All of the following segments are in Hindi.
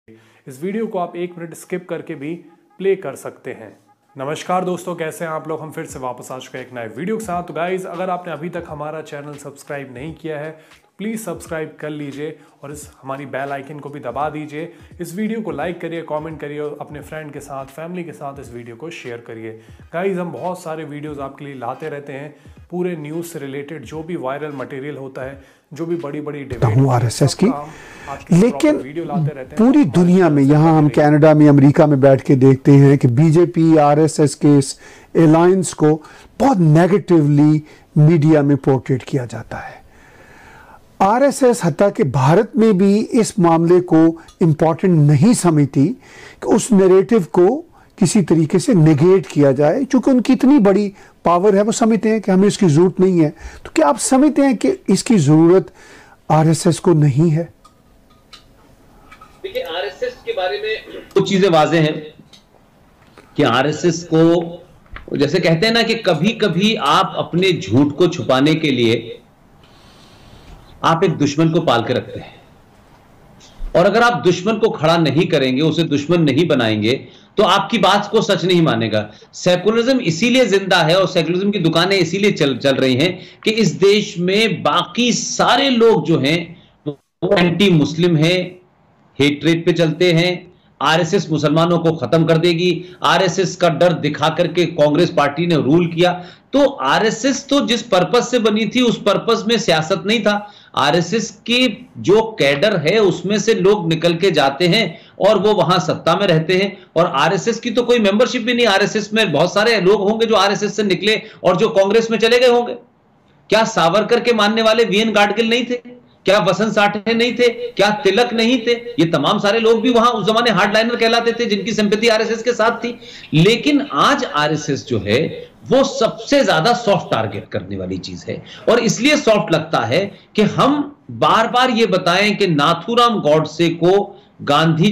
इस वीडियो को आप 1 मिनट स्किप करके भी प्ले कर सकते हैं। नमस्कार दोस्तों, कैसे हैं आप लोग। हम फिर से वापस आ चुके हैं एक नए वीडियो के साथ। तो गाइज, अगर आपने अभी तक हमारा चैनल सब्सक्राइब नहीं किया है तो प्लीज़ सब्सक्राइब कर लीजिए और इस हमारी बेल आइकन को भी दबा दीजिए। इस वीडियो को लाइक करिए, कमेंट करिए और अपने फ्रेंड के साथ, फैमिली के साथ इस वीडियो को शेयर करिए। गाइज, हम बहुत सारे वीडियोस आपके लिए लाते रहते हैं, पूरे न्यूज़ से रिलेटेड जो भी वायरल मटेरियल होता है, जो भी बड़ी बड़ी डिबेट आरएसएस की, लेकिन पूरी दुनिया में, यहाँ हम कनाडा में, अमेरिका में बैठ के देखते हैं कि बीजेपी आरएसएस के इस अलायंस को बहुत नेगेटिवली मीडिया में पोर्ट्रेट किया जाता है। आरएसएस हत्ता के भारत में भी इस मामले को इम्पोर्टेंट नहीं समझती कि उस नैरेटिव को किसी तरीके से नेगेट किया जाए। चूंकि उनकी इतनी बड़ी पावर है, वो समझते हैं कि हमें इसकी जरूरत नहीं है। तो क्या आप समझते हैं कि इसकी जरूरत आरएसएस को नहीं है? देखिए, आरएसएस के बारे में कुछ चीजें वाज़ेह हैं कि आरएसएस को, जैसे कहते हैं ना कि कभी कभी आप अपने झूठ को छुपाने के लिए आप एक दुश्मन को पाल के रखते हैं, और अगर आप दुश्मन को खड़ा नहीं करेंगे, उसे दुश्मन नहीं बनाएंगे, तो आपकी बात को सच नहीं मानेगा। सेकुलरिज्म इसीलिए जिंदा है और सेकुलरिज्म की दुकानें इसीलिए चल रही हैं कि इस देश में बाकी सारे लोग जो हैं वो एंटी मुस्लिम हैं, हेट्रेट पे चलते हैं। आरएसएस मुसलमानों को खत्म कर देगी, आरएसएस का डर दिखा करके कांग्रेस पार्टी ने रूल किया। तो आरएसएस तो जिस पर्पस से बनी थी उस पर्पस में सियासत नहीं था। आरएसएस की जो कैडर है उसमें से लोग निकल के जाते हैं और वो वहां सत्ता में रहते हैं, और आरएसएस की तो कोई मेंबरशिप भी नहीं। आरएसएस में बहुत सारे लोग होंगे जो आरएसएस से निकले और जो कांग्रेस में चले गए होंगे। क्या सावरकर के मानने वाले वीएन गाडगिल नहीं थे? क्या वसंत साठे नहीं थे? क्या तिलक नहीं थे? ये तमाम सारे लोग भी वहां उस जमाने हार्डलाइनर कहलाते थे, जिनकी सिंपैथी आरएसएस के साथ थी। लेकिन आज आरएसएस जो है वो सबसे ज्यादा सॉफ्ट टारगेट करने वाली चीज है, और इसलिए सॉफ्ट लगता है कि हम बार बार ये बताएं कि नाथूराम गॉडसे को गांधी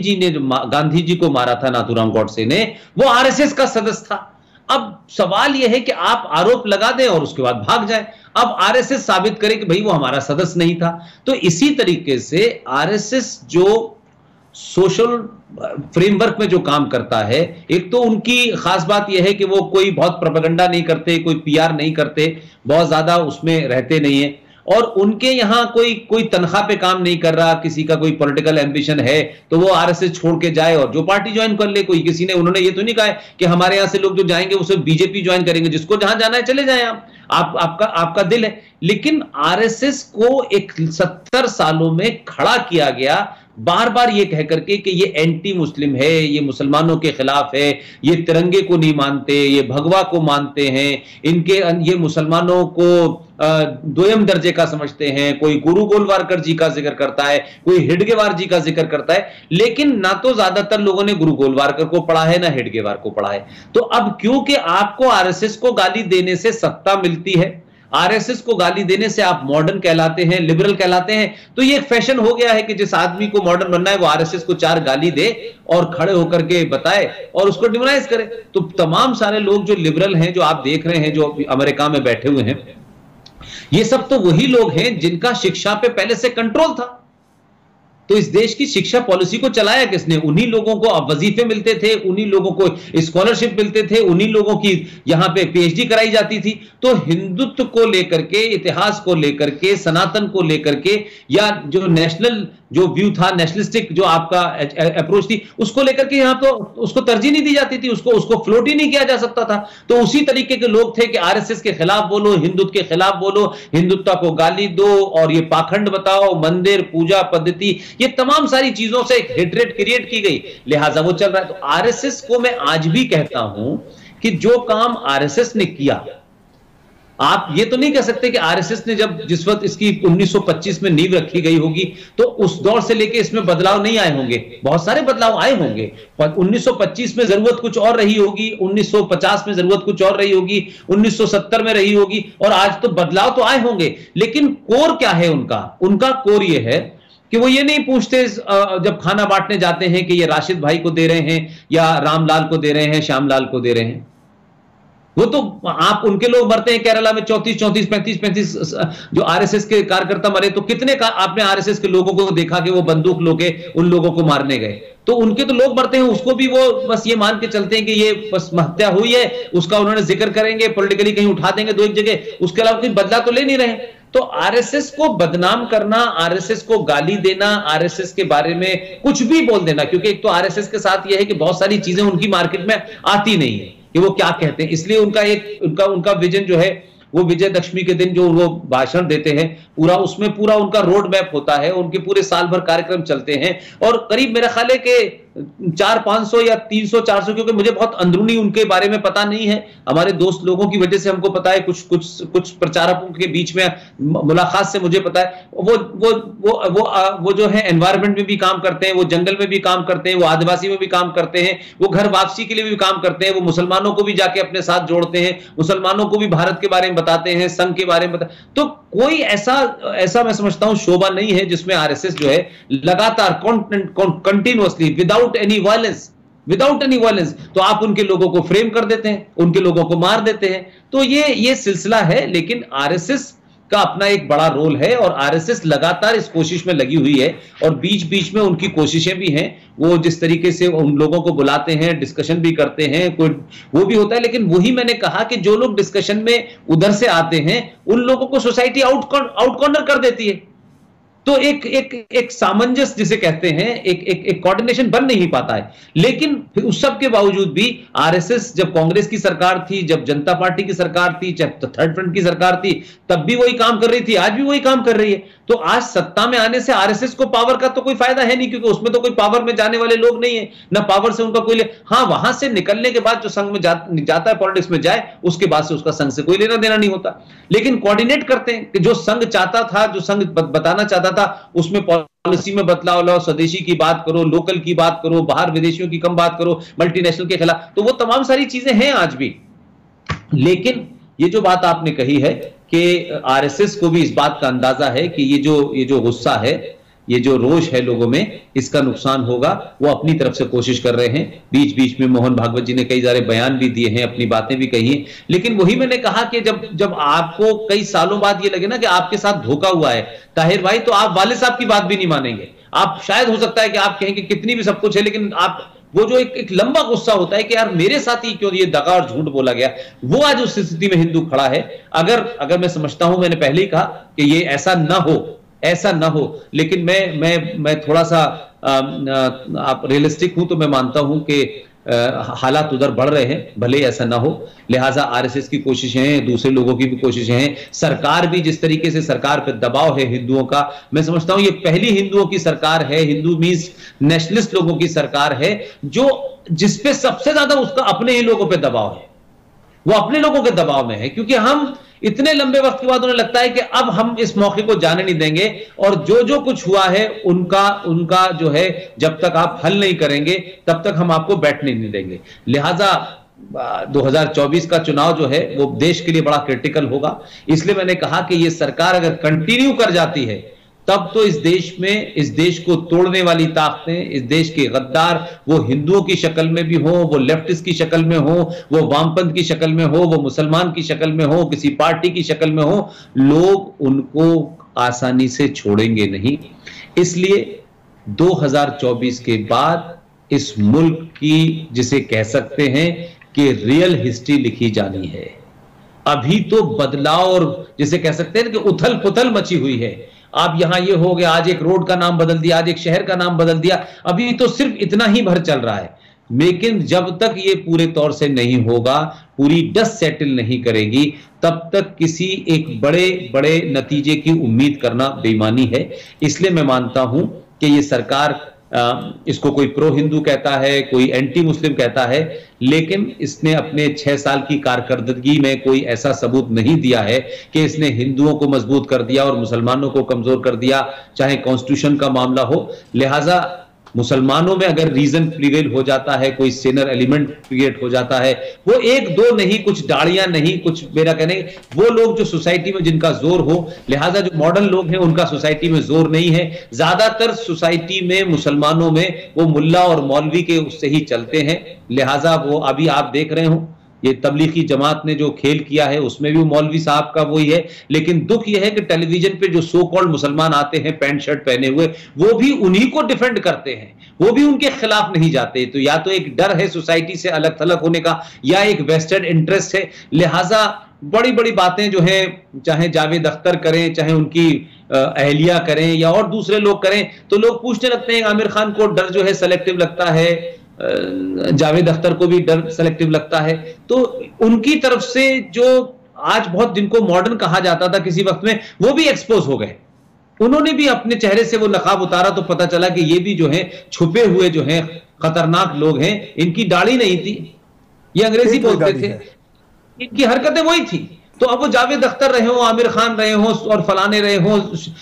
जी को मारा था, नाथूराम गॉडसे ने, वो आरएसएस का सदस्य था। अब सवाल यह है कि आप आरोप लगा दें और उसके बाद भाग जाएं। अब आरएसएस साबित करे कि भाई वो हमारा सदस्य नहीं था। तो इसी तरीके से आरएसएस जो सोशल फ्रेमवर्क में जो काम करता है, एक तो उनकी खास बात यह है कि वो कोई बहुत प्रोपेगेंडा नहीं करते, कोई पीआर नहीं करते, बहुत ज्यादा उसमें रहते नहीं है, और उनके यहां कोई तनख्वाह पे काम नहीं कर रहा। किसी का कोई पॉलिटिकल एम्बिशन है तो वो आरएसएस छोड़ के जाए और जो पार्टी ज्वाइन कर ले। कोई किसी ने, उन्होंने ये तो नहीं कहा कि हमारे यहां से लोग जो जाएंगे वो सिर्फ बीजेपी ज्वाइन करेंगे। जिसको जहां जाना है चले जाएं, आपका दिल है। लेकिन आरएसएस को एक 70 सालों में खड़ा किया गया, बार बार ये कह करके कि ये एंटी मुस्लिम है, ये मुसलमानों के खिलाफ है, ये तिरंगे को नहीं मानते, ये भगवा को मानते हैं, ये मुसलमानों को दोयम दर्जे का समझते हैं। कोई गुरु गोलवारकर जी का जिक्र करता है, कोई हेडगेवार जी का जिक्र करता है, लेकिन ना तो ज्यादातर लोगों ने गुरु गोलवारकर को पढ़ा है ना हेडगेवार को पढ़ा है। तो अब क्योंकि आपको आरएसएस को गाली देने से सत्ता मिलती है, आरएसएस को गाली देने से आप मॉडर्न कहलाते हैं, लिबरल कहलाते हैं, तो ये एक फैशन हो गया है कि जिस आदमी को मॉडर्न बनना है वो आरएसएस को 4 गाली दे और खड़े होकर के बताए और उसको डिमोनाइज करे। तो तमाम सारे लोग जो लिबरल हैं, जो आप देख रहे हैं, जो अमेरिका में बैठे हुए हैं, ये सब तो वही लोग हैं जिनका शिक्षा पे पहले से कंट्रोल था। तो इस देश की शिक्षा पॉलिसी को चलाया किसने? उन्हीं लोगों को अब वजीफे मिलते थे, उन्हीं लोगों को स्कॉलरशिप मिलते थे, उन्हीं लोगों की यहां पे पीएचडी कराई जाती थी। तो हिंदुत्व को लेकर के, इतिहास को लेकर के, सनातन को लेकर के, या जो नेशनल जो व्यू था, नेशनलिस्टिक जो आपका अप्रोच थी, उसको लेकर के यहां तो उसको तरजीह नहीं दी जाती थी, उसको फ्लोट ही नहीं किया जा सकता था। तो उसी तरीके के लोग थे कि आरएसएस के खिलाफ बोलो, हिंदुत्व के खिलाफ बोलो, हिंदुत्व को गाली दो और ये पाखंड बताओ, मंदिर पूजा पद्धति, ये तमाम सारी चीजों से एक हेट्रेड क्रिएट की गई, लिहाजा वो चल रहा है। तो आरएसएस को मैं आज भी कहता हूं कि जो काम आरएसएस ने किया, आप ये तो नहीं कह सकते कि आरएसएस ने जिस वक्त इसकी 1925 में नींव रखी गई होगी तो उस दौर से लेके इसमें बदलाव नहीं आए होंगे। बहुत सारे बदलाव आए होंगे, पर 1925 में जरूरत कुछ और रही होगी, 1950 में जरूरत कुछ और रही होगी, 1970 में रही होगी, और आज तो बदलाव तो आए होंगे। लेकिन कोर क्या है उनका कोर ये है कि वो ये नहीं पूछते जब खाना बांटने जाते हैं कि ये राशिद भाई को दे रहे हैं या रामलाल को दे रहे हैं, श्यामलाल को दे रहे हैं। वो तो आप उनके लोग मरते हैं केरला में 34, 35 जो आरएसएस के कार्यकर्ता मरे, तो कितने का आपने आरएसएस के लोगों को देखा कि वो बंदूक लोगे उन लोगों को मारने गए? तो उनके तो लोग मरते हैं, उसको भी वो बस ये मान के चलते हैं कि ये बस हत्या हुई है, उसका उन्होंने जिक्र करेंगे, पॉलिटिकली कहीं उठा देंगे दो एक जगह, उसके अलावा कोई बदला तो ले नहीं रहे। तो आरएसएस को बदनाम करना, आरएसएस को गाली देना, आरएसएस के बारे में कुछ भी बोल देना, क्योंकि एक तो आरएसएस के साथ यह है कि बहुत सारी चीजें उनकी मार्केट में आती नहीं है कि वो क्या कहते हैं, इसलिए उनका विजन जो है वो विजयदशमी के दिन जो वो भाषण देते हैं पूरा, उसमें पूरा उनका रोड मैप होता है, उनके पूरे साल भर कार्यक्रम चलते हैं, और करीब मेरा ख्याल है कि 400-500 या 300-400, क्योंकि मुझे बहुत अंदरूनी उनके बारे में पता नहीं है, हमारे दोस्त लोगों की वजह से हमको पता है, कुछ प्रचारकों के बीच में मुलाकात से मुझे पता है, वो जो है एनवायरमेंट में भी काम करते हैं, वो जंगल में भी काम करते हैं, वो आदिवासी में भी काम करते हैं, वो घर वापसी के लिए भी काम करते हैं, वो मुसलमानों को भी जाके अपने साथ जोड़ते हैं, मुसलमानों को भी भारत के बारे में बताते हैं, संघ के बारे में तो कोई ऐसा मैं समझता हूं शोभा नहीं है जिसमें आरएसएस जो है लगातार कंटिन्यूअसली विदाउट एनी वायलेंस तो आप उनके लोगों को फ्रेम कर देते हैं, उनके लोगों को मार देते हैं। तो ये सिलसिला है, लेकिन आरएसएस का अपना एक बड़ा रोल है और आरएसएस लगातार इस कोशिश में लगी हुई है, और बीच बीच में उनकी कोशिशें भी हैं, वो जिस तरीके से उन लोगों को बुलाते हैं, डिस्कशन भी करते हैं, कोई वो भी होता है, लेकिन वही मैंने कहा कि जो लोग डिस्कशन में उधर से आते हैं उन लोगों को सोसाइटी आउट कॉर्नर कर देती है। तो एक सामंजस्य जिसे कहते हैं, एक कोऑर्डिनेशन बन नहीं पाता है। लेकिन फिर उस सब के बावजूद भी आरएसएस, जब कांग्रेस की सरकार थी, जब जनता पार्टी की सरकार थी, जब थर्ड फ्रंट की सरकार थी, तब भी वही काम कर रही थी, आज भी वही काम कर रही है। तो आज सत्ता में आने से आरएसएस को पावर का तो कोई फायदा है नहीं, क्योंकि उसमें तो कोई पावर में जाने वाले लोग नहीं है, ना पावर से उनका कोई हाँ, वहां से निकलने के बाद जो संघ में जाता है, पॉलिटिक्स में जाए, उसके बाद से उसका संघ से कोई लेना देना नहीं होता। लेकिन कोऑर्डिनेट करते हैं कि जो संघ चाहता था, जो संघ बताना चाहता था, उसमें पॉलिसी में बदलाव लाओ, स्वदेशी की बात करो, लोकल की बात करो, बाहर विदेशियों की कम बात करो, मल्टीनेशनल के खिलाफ, तो वो तमाम सारी चीजें हैं आज भी। लेकिन ये जो बात आपने कही है कि आरएसएस को भी इस बात का अंदाजा है कि ये जो गुस्सा है, ये जो रोष है लोगों में, इसका नुकसान होगा, वो अपनी तरफ से कोशिश कर रहे हैं। बीच बीच में मोहन भागवत जी ने कई सारे बयान भी दिए हैं, अपनी बातें भी कही हैं, लेकिन वही मैंने कहा कि जब आपको कई सालों बाद ये लगे ना कि आपके साथ धोखा हुआ है ताहिर भाई, तो आप वाले साहब की बात भी नहीं मानेंगे। आप शायद हो सकता है कि आप कहें कि कितनी भी सब कुछ है, लेकिन आप वो जो एक लंबा गुस्सा होता है कि यार मेरे साथ ही क्यों ये दगा और झूठ बोला गया, वो आज उस स्थिति में हिंदू खड़ा है। अगर मैं समझता हूं, मैंने पहले ही कहा कि ये ऐसा ना हो, लेकिन मैं थोड़ा सा आप रियलिस्टिक हूं, तो मैं मानता हूं कि हालात उधर बढ़ रहे हैं, भले ऐसा ना हो। लिहाजा आरएसएस की कोशिशें हैं, दूसरे लोगों की भी कोशिशें हैं, सरकार भी जिस तरीके से सरकार पर दबाव है हिंदुओं का, मैं समझता हूं ये पहली हिंदुओं की सरकार है, हिंदू मीन्स नेशनलिस्ट लोगों की सरकार है, जिसपे सबसे ज्यादा उसका अपने ही लोगों पर दबाव है, वो अपने लोगों के दबाव में है, क्योंकि हम इतने लंबे वक्त के बाद उन्हें लगता है कि अब हम इस मौके को जाने नहीं देंगे, और जो कुछ हुआ है उनका जो है, जब तक आप हल नहीं करेंगे तब तक हम आपको बैठने नहीं देंगे। लिहाजा 2024 का चुनाव जो है वो देश के लिए बड़ा क्रिटिकल होगा। इसलिए मैंने कहा कि ये सरकार अगर कंटिन्यू कर जाती है, तब तो इस देश को तोड़ने वाली ताकतें, इस देश के गद्दार, वो हिंदुओं की शक्ल में भी हो, वो लेफ्टिस्ट की शक्ल में हो, वो वामपंथ की शक्ल में हो, वो मुसलमान की शक्ल में हो, किसी पार्टी की शक्ल में हो, लोग उनको आसानी से छोड़ेंगे नहीं। इसलिए 2024 के बाद इस मुल्क की, जिसे कह सकते हैं कि रियल हिस्ट्री लिखी जानी है। अभी तो बदलाव और जिसे कह सकते हैं कि उथल पुथल मची हुई है। आप यहां ये हो गया, आज एक रोड का नाम बदल दिया, आज एक शहर का नाम बदल दिया, अभी तो सिर्फ इतना ही भर चल रहा है। लेकिन जब तक ये पूरे तौर से नहीं होगा, पूरी डस्ट सेटल नहीं करेगी, तब तक किसी एक बड़े नतीजे की उम्मीद करना बेईमानी है। इसलिए मैं मानता हूं कि ये सरकार, इसको कोई प्रो हिंदू कहता है, कोई एंटी मुस्लिम कहता है, लेकिन इसने अपने 6 साल की कारकर्दगी में कोई ऐसा सबूत नहीं दिया है कि इसने हिंदुओं को मजबूत कर दिया और मुसलमानों को कमजोर कर दिया, चाहे कॉन्स्टिट्यूशन का मामला हो। लिहाजा मुसलमानों में अगर रीजन प्रिवेल हो जाता है, कोई सेनर एलिमेंट क्रिएट हो जाता है, वो 1-2 नहीं, कुछ दाढ़ियां नहीं, कुछ मेरा कहने वो लोग जो सोसाइटी में जिनका जोर हो, लिहाजा जो मॉडर्न लोग हैं उनका सोसाइटी में जोर नहीं है। ज्यादातर सोसाइटी में मुसलमानों में वो मुल्ला और मौलवी के उससे ही चलते हैं। लिहाजा वो अभी आप देख रहे हो ये तबलीगी जमात ने जो खेल किया है उसमें भी मौलवी साहब का वही है। लेकिन दुख यह है कि टेलीविजन पे जो सो कॉल्ड मुसलमान आते हैं पैंट शर्ट पहने हुए, वो भी उन्हीं को डिफेंड करते हैं, वो भी उनके खिलाफ नहीं जाते। तो या तो एक डर है सोसाइटी से अलग थलग होने का, या एक वेस्टेड इंटरेस्ट है। लिहाजा बड़ी बड़ी बातें जो है, चाहे जावेद अख्तर करें, चाहे उनकी अहलिया करें या और दूसरे लोग करें, तो लोग पूछने लगते हैं आमिर खान को डर जो है सेलेक्टिव लगता है, जावेद अख्तर को भी डर सेलेक्टिव लगता है। तो उनकी तरफ से जो आज बहुत जिनको मॉडर्न कहा जाता था किसी वक्त में, वो भी एक्सपोज हो गए। उन्होंने भी अपने चेहरे से वो नकाब उतारा तो पता चला कि ये भी जो है छुपे हुए जो है खतरनाक लोग हैं। इनकी दाढ़ी नहीं थी, ये अंग्रेजी बोलते थे, इनकी हरकतें वही थी। तो अब वो जावेद अख्तर रहे हो, आमिर खान रहे हो और फलाने रहे हो,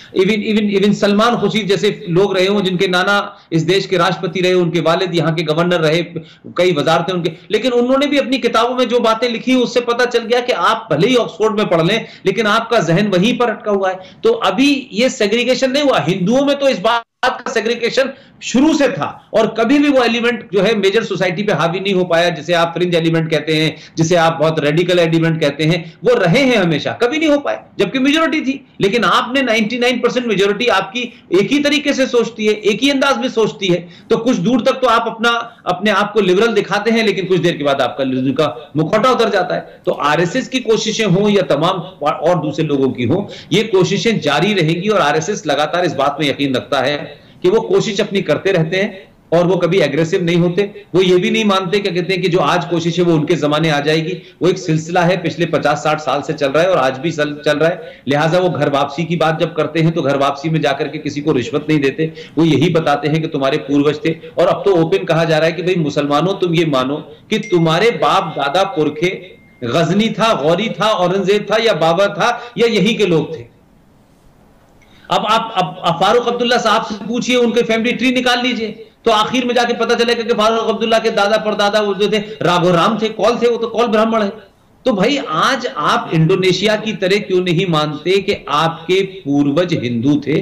इवन सलमान खुर्शीद जैसे लोग रहे हो जिनके नाना इस देश के राष्ट्रपति रहे, उनके वालिद यहाँ के गवर्नर रहे, कई वजारतें उनके, लेकिन उन्होंने भी अपनी किताबों में जो बातें लिखी उससे पता चल गया कि आप भले ही ऑक्सफोर्ड में पढ़ लें लेकिन आपका जहन वहीं पर अटका हुआ है। तो अभी ये सेग्रीगेशन नहीं हुआ। हिंदुओं में तो इस बात का सेग्रीगेशन शुरू से था और कभी भी वो एलिमेंट जो है मेजर सोसाइटी पे हावी नहीं हो पाया, जिसे आप फ्रिंज एलिमेंट कहते हैं, जिसे आप बहुत रेडिकल एलिमेंट कहते हैं, वो रहे हैं हमेशा, कभी नहीं हो पाए, जबकि मेजॉरिटी थी। लेकिन आपने 99% मेजॉरिटी आपकी एक ही तरीके से सोचती है, एक ही अंदाज में सोचती है, तो कुछ दूर तक तो आप अपने आप को लिबरल दिखाते हैं, लेकिन कुछ देर के बाद आपका मुखौटा उतर जाता है। तो आरएसएस की कोशिशें हो या तमाम और दूसरे लोगों की हो, ये कोशिशें जारी रहेगी और आरएसएस लगातार इस बात में यकीन रखता है कि वो कोशिश अपनी करते रहते हैं और वो कभी एग्रेसिव नहीं होते। वो ये भी नहीं मानते, क्या कहते हैं कि जो आज कोशिश है वो उनके जमाने आ जाएगी। वो एक सिलसिला है, पिछले 50-60 साल से चल रहा है और आज भी चल रहा है। लिहाजा वो घर वापसी की बात जब करते हैं तो घर वापसी में जाकर के किसी को रिश्वत नहीं देते, वो यही बताते हैं कि तुम्हारे पूर्वज थे। और अब तो ओपन कहा जा रहा है कि भाई मुसलमानों, तुम ये मानो कि तुम्हारे बाप दादा पुरखे गजनी था, गौरी था, औरंगजेब था या बाबर था या यही के लोग थे। अब आप फारूक अब्दुल्ला साहब से पूछिए, उनके फैमिली ट्री निकाल लीजिए, तो आखिर में जाके पता चलेगा कि फारूक अब्दुल्ला के दादा परदादा वो जो थे राघोराम थे, कौल थे, वो तो कौल ब्राह्मण है। तो भाई आज आप इंडोनेशिया की तरह क्यों नहीं मानते कि आपके पूर्वज हिंदू थे,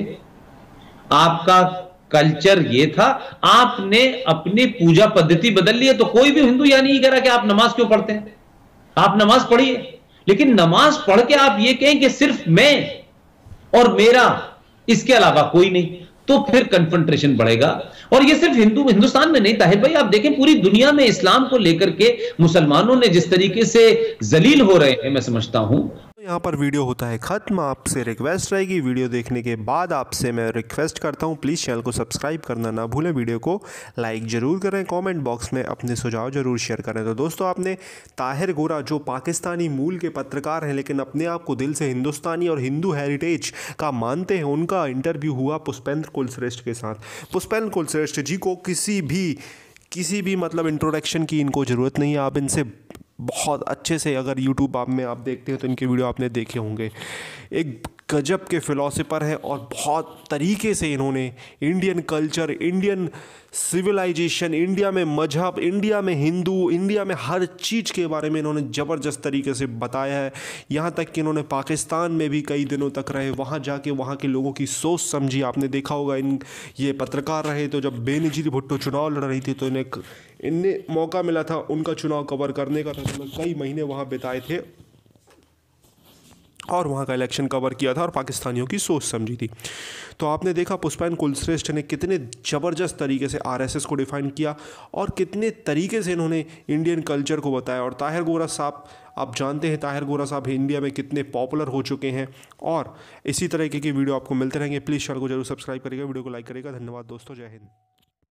आपका कल्चर ये था, आपने अपनी पूजा पद्धति बदल ली है। तो कोई भी हिंदू यह नहीं कह रहा कि आप नमाज क्यों पढ़ते हैं, आप नमाज पढ़िए, लेकिन नमाज पढ़ के आप ये कहें कि सिर्फ मैं और मेरा, इसके अलावा कोई नहीं, तो फिर कन्फ्रंटेशन बढ़ेगा। और ये सिर्फ हिंदुस्तान में नहीं, ताहिर भाई आप देखें पूरी दुनिया में इस्लाम को लेकर के मुसलमानों ने जिस तरीके से जलील हो रहे हैं, मैं समझता हूं। यहाँ पर वीडियो होता है ख़त्म। आपसे रिक्वेस्ट रहेगी, वीडियो देखने के बाद आपसे मैं रिक्वेस्ट करता हूँ प्लीज़ चैनल को सब्सक्राइब करना ना भूलें, वीडियो को लाइक ज़रूर करें, कमेंट बॉक्स में अपने सुझाव ज़रूर शेयर करें। तो दोस्तों, आपने ताहिर गोरा जो पाकिस्तानी मूल के पत्रकार हैं लेकिन अपने आप को दिल से हिंदुस्तानी और हिंदू हेरिटेज का मानते हैं, उनका इंटरव्यू हुआ पुष्पेंद्र कुलश्रेष्ठ के साथ। पुष्पेंद्र कुलश्रेष्ठ जी को किसी भी मतलब इंट्रोडक्शन की इनको ज़रूरत नहीं है। आप इनसे बहुत अच्छे से, अगर यूट्यूब में आप देखते हैं तो इनके वीडियो आपने देखे होंगे। एक गजब के फ़िलासफ़र हैं और बहुत तरीके से इन्होंने Indian culture, Indian civilisation, India में मजहब, इंडिया में हिंदू, इंडिया में हर चीज़ के बारे में इन्होंने ज़बरदस्त तरीके से बताया है। यहाँ तक कि इन्होंने पाकिस्तान में भी कई दिनों तक रहे, वहाँ जाके वहाँ के लोगों की सोच समझी। आपने देखा होगा ये पत्रकार रहे तो जब बेनज़ीर भुट्टो चुनाव लड़ रही थी तो इन्हें मौका मिला था उनका चुनाव कवर करने का, तो कई महीने वहाँ बिताए थे और वहाँ का इलेक्शन कवर किया था और पाकिस्तानियों की सोच समझी थी। तो आपने देखा पुष्पेंद्र कुलश्रेष्ठ ने कितने ज़बरदस्त तरीके से आरएसएस को डिफ़ाइन किया और कितने तरीके से इन्होंने इंडियन कल्चर को बताया। और ताहिर गोरा साहब, आप जानते हैं ताहिर गोरा साहब इंडिया में कितने पॉपुलर हो चुके हैं और इसी तरीके की वीडियो आपको मिलते रहेंगे। प्लीज़ चैनल को जरूर सब्सक्राइब करिएगा, वीडियो को लाइक करिएगा। धन्यवाद दोस्तों, जय हिंद।